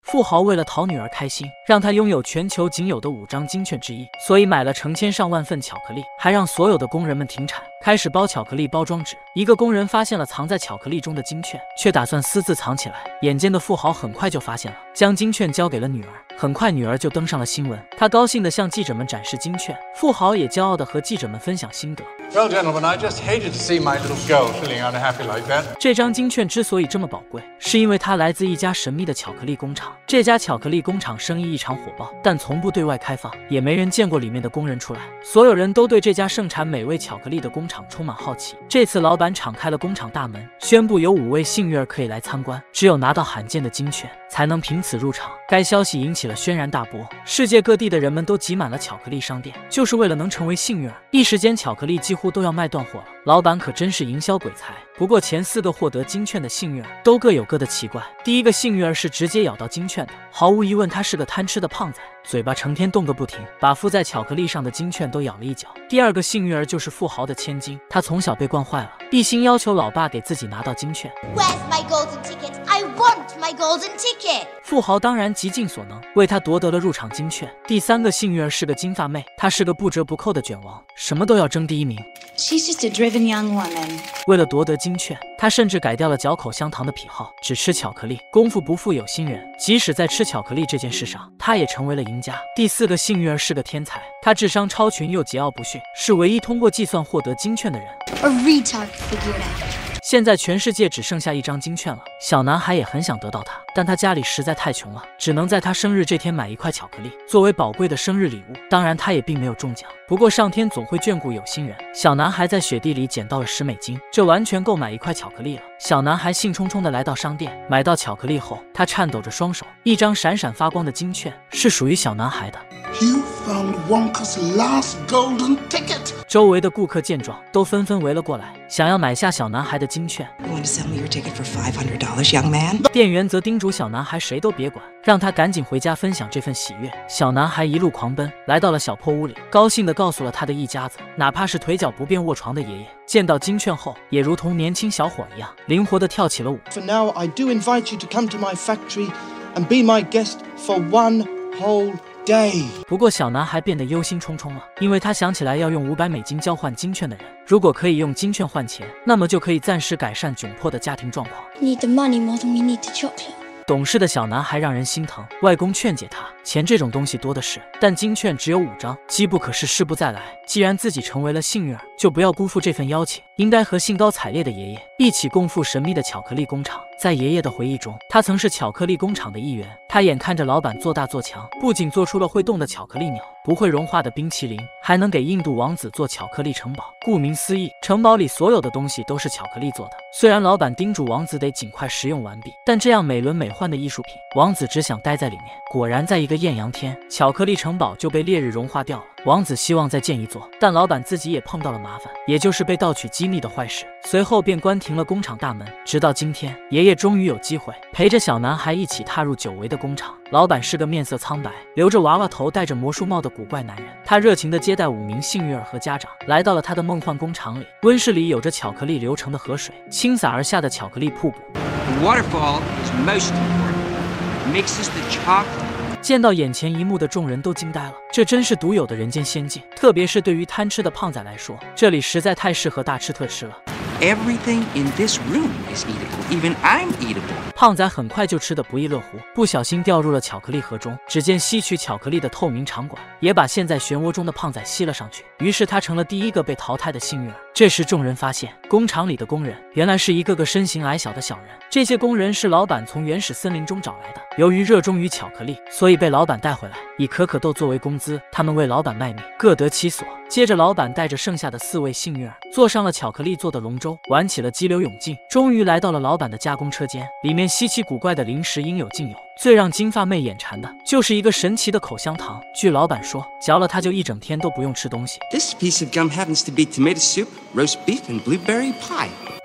富豪为了讨女儿开心，让她拥有全球仅有的5张金券之一，所以买了成千上万份巧克力，还让所有的工人们停产，开始包巧克力包装纸。一个工人发现了藏在巧克力中的金券，却打算私自藏起来。眼尖的富豪很快就发现了，将金券交给了女儿。很快女儿就登上了新闻，她高兴地向记者们展示金券，富豪也骄傲地和记者们分享心得。 Well, gentlemen, I just hated to see my little girl feeling unhappy like that. 这张金券之所以这么宝贵，是因为它来自一家神秘的巧克力工厂。这家巧克力工厂生意异常火爆，但从不对外开放，也没人见过里面的工人出来。所有人都对这家盛产美味巧克力的工厂充满好奇。这次老板敞开了工厂大门，宣布有5位幸运儿可以来参观，只有拿到罕见的金券才能凭此入场。该消息引起了轩然大波，世界各地的人们都挤满了巧克力商店，就是为了能成为幸运儿。一时间巧克力几乎都要卖断货了，老板可真是营销鬼才。不过前4个获得金券的幸运儿都各有各的奇怪。第一个幸运儿是直接咬到金券的，毫无疑问他是个贪吃的胖仔，嘴巴成天动个不停，把附在巧克力上的金券都咬了一角。第二个幸运儿就是富豪的千金，他从小被惯坏了，一心要求老爸给自己拿到金券。 Where's my golden ticket? I want my golden ticket. 富豪当然极尽所能为他夺得了入场金券。第3个幸运儿是个金发妹，她是个不折不扣的卷王，什么都要争第1名。 She's just a driven young woman. 为了夺得金券，她甚至改掉了嚼口香糖的癖好，只吃巧克力。功夫不负有心人，即使在吃巧克力这件事上，她也成为了赢家。第4个幸运儿是个天才，他智商超群又桀骜不驯，是唯一通过计算获得金券的人。 A retard figured out. 现在全世界只剩下1张金券了，小男孩也很想得到它，但他家里实在太穷了，只能在他生日这天买1块巧克力作为宝贵的生日礼物。当然他也并没有中奖，不过上天总会眷顾有心人。小男孩在雪地里捡到了10美金，这完全够买1块巧克力了。小男孩兴冲冲地来到商店，买到巧克力后，他颤抖着双手，一张闪闪发光的金券是属于小男孩的。 You found Wonka's last golden ticket. 周围的顾客见状，都纷纷围了过来，想要买下小男孩的金券。 You want to sell me your ticket for $500, young man? 店员则叮嘱小男孩谁都别管，让他赶紧回家分享这份喜悦。小男孩一路狂奔，来到了小破屋里，高兴地告诉了他的一家子，哪怕是腿脚不便卧床的爷爷，见到金券后，也如同年轻小伙一样，灵活地跳起了舞。 For now, I do invite you to come to my factory and be my guest for one whole day. 不过小男孩变得忧心忡忡了，因为他想起来要用500美金交换金券的人，如果可以用金券换钱，那么就可以暂时改善窘迫的家庭状况。 We need the money more than we need the chocolate. 懂事的小男孩让人心疼，外公劝解他，钱这种东西多的是，但金券只有5张，机不可失，失不再来。既然自己成为了幸运儿，就不要辜负这份邀请，应该和兴高采烈的爷爷一起共赴神秘的巧克力工厂。在爷爷的回忆中，他曾是巧克力工厂的一员，他眼看着老板做大做强，不仅做出了会动的巧克力鸟、不会融化的冰淇淋，还能给印度王子做巧克力城堡。顾名思义，城堡里所有的东西都是巧克力做的。虽然老板叮嘱王子得尽快食用完毕，但这样美轮美奂的艺术品，王子只想待在里面。果然，在一个艳阳天，巧克力城堡就被烈日融化掉了。王子希望再建一座，但老板自己也碰到了麻烦，也就是被盗取机密的坏事。随后便关停了工厂大门。直到今天，爷爷终于有机会陪着小男孩一起踏入久违的工厂。老板是个面色苍白、留着娃娃头、戴着魔术帽的古怪男人。他热情地接待5名幸运儿和家长，来到了他的梦幻工厂里。温室里有着巧克力流成的河水，倾洒而下的巧克力瀑布。 The waterfall is most important. It mixes the chocolate. 见到眼前一幕的众人都惊呆了，这真是独有的人间仙境，特别是对于贪吃的胖仔来说，这里实在太适合大吃特吃了。 Everything in this room is eatable. Even I'm eatable. 胖仔很快就吃得不亦乐乎，不小心掉入了巧克力河中。只见吸取巧克力的透明长管也把陷在漩涡中的胖仔吸了上去，于是他成了第1个被淘汰的幸运儿。这时众人发现，工厂里的工人原来是一个个身形矮小的小人。这些工人是老板从原始森林中找来的，由于热衷于巧克力，所以被老板带回来，以可可豆作为工资。他们为老板卖命，各得其所。接着老板带着剩下的4位幸运儿坐上了巧克力做的龙舟，玩起了激流勇进，终于来到了老板的加工车间。里面稀奇古怪的零食应有尽有，最让金发妹眼馋的就是一个神奇的口香糖。据老板说，嚼了它就一整天都不用吃东西。 This piece of gum happens to be tomato soup, roast beef, and blueberry pie.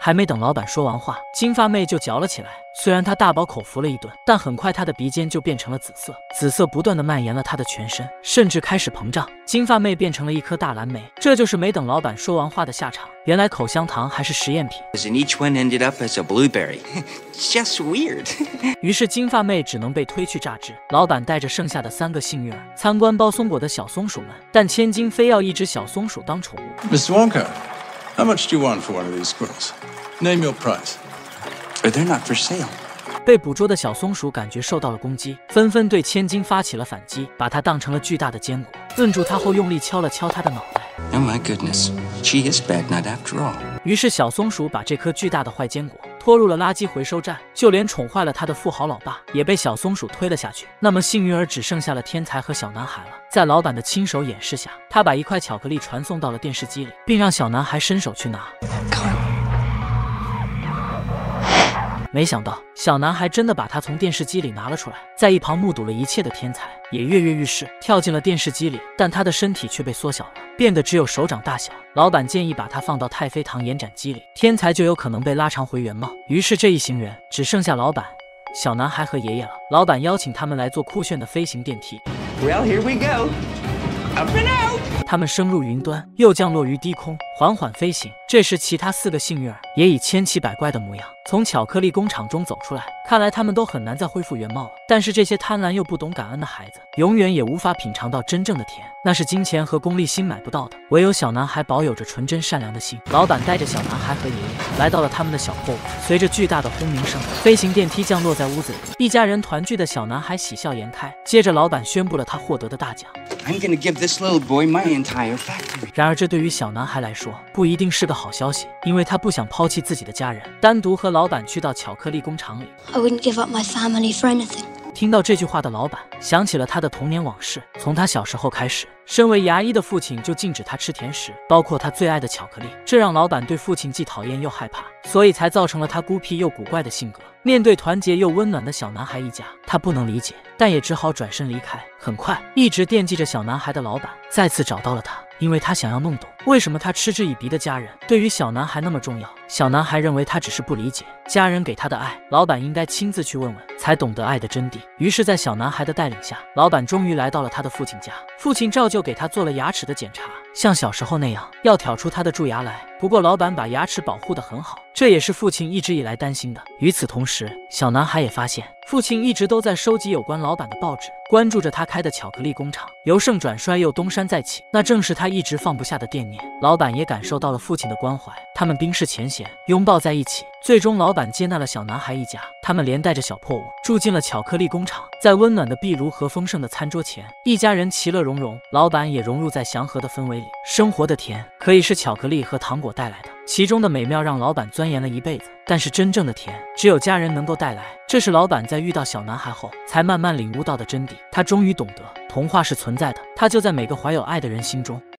还没等老板说完话，金发妹就嚼了起来。虽然她大饱口福了一顿，但很快她的鼻尖就变成了紫色，紫色不断的蔓延了她的全身，甚至开始膨胀。金发妹变成了一颗大蓝莓，这就是没等老板说完话的下场。原来口香糖还是实验品。 And each one ended up as a blueberry. Just weird. 于是金发妹只能被推去榨汁。老板带着剩下的3个幸运儿参观包松果的小松鼠们，但千金非要一只小松鼠当宠物。 Mr. Wonka, how much do you want for one of these squirrels? Name your price. They're not for sale. 被捕捉的小松鼠感觉受到了攻击，纷纷对千金发起了反击，把它当成了巨大的坚果。摁住它后，用力敲了敲它的脑袋。 Oh my goodness, she is bad nut after all. 于是小松鼠把这颗巨大的坏坚果拖入了垃圾回收站，就连宠坏了他的富豪老爸也被小松鼠推了下去。那么幸运儿只剩下了天才和小男孩了。在老板的亲手演示下，他把一块巧克力传送到了电视机里，并让小男孩伸手去拿。没想到小男孩真的把它从电视机里拿了出来，在一旁目睹了一切的天才也跃跃欲试，跳进了电视机里，但他的身体却被缩小了，变得只有手掌大小。老板建议把它放到太妃糖延展机里，天才就有可能被拉长回原貌。于是这一行人只剩下老板、小男孩和爷爷了。老板邀请他们来坐酷炫的飞行电梯。 Well, here we go. Up and out. 他们升入云端，又降落于低空，缓缓飞行。这时，其他4个幸运儿也以千奇百怪的模样从巧克力工厂中走出来。看来他们都很难再恢复原貌了。但是这些贪婪又不懂感恩的孩子，永远也无法品尝到真正的甜，那是金钱和功利心买不到的。唯有小男孩保有着纯真善良的心。老板带着小男孩和爷爷来到了他们的小破屋，随着巨大的轰鸣声，飞行电梯降落在屋子里。一家人团聚的小男孩喜笑颜开。接着，老板宣布了他获得的大奖。 I'm gonna give this little boy my entire factory. 然而，这对于小男孩来说不一定是个好消息，因为他不想抛弃自己的家人，单独和老板去到巧克力工厂里。 I wouldn't give up my family for anything. 听到这句话的老板想起了他的童年往事。从他小时候开始，身为牙医的父亲就禁止他吃甜食，包括他最爱的巧克力，这让老板对父亲既讨厌又害怕，所以才造成了他孤僻又古怪的性格。面对团结又温暖的小男孩一家，他不能理解，但也只好转身离开。很快，一直惦记着小男孩的老板再次找到了他，因为他想要弄懂为什么他嗤之以鼻的家人对于小男孩那么重要。小男孩认为他只是不理解家人给他的爱，老板应该亲自去问问，才懂得爱的真谛。于是，在小男孩的带领下，老板终于来到了他的父亲家。父亲照旧给他做了牙齿的检查，像小时候那样要挑出他的蛀牙来。不过，老板把牙齿保护得很好，这也是父亲一直以来担心的。与此同时，小男孩也发现父亲一直都在收集有关老板的报纸，关注着他开的巧克力工厂，由盛转衰又东山再起，那正是他一直放不下的惦念。老板也感受到了父亲的关怀，他们冰释前嫌，拥抱在一起。最终，老板接纳了小男孩一家，他们连带着小破屋住进了巧克力工厂。在温暖的壁炉和丰盛的餐桌前，一家人其乐融融，老板也融入在祥和的氛围里。生活的甜可以是巧克力和糖果带来的，其中的美妙让老板钻研了一辈子。但是真正的甜，只有家人能够带来。这是老板在遇到小男孩后，才慢慢领悟到的真谛。他终于懂得，童话是存在的，它就在每个怀有爱的人心中。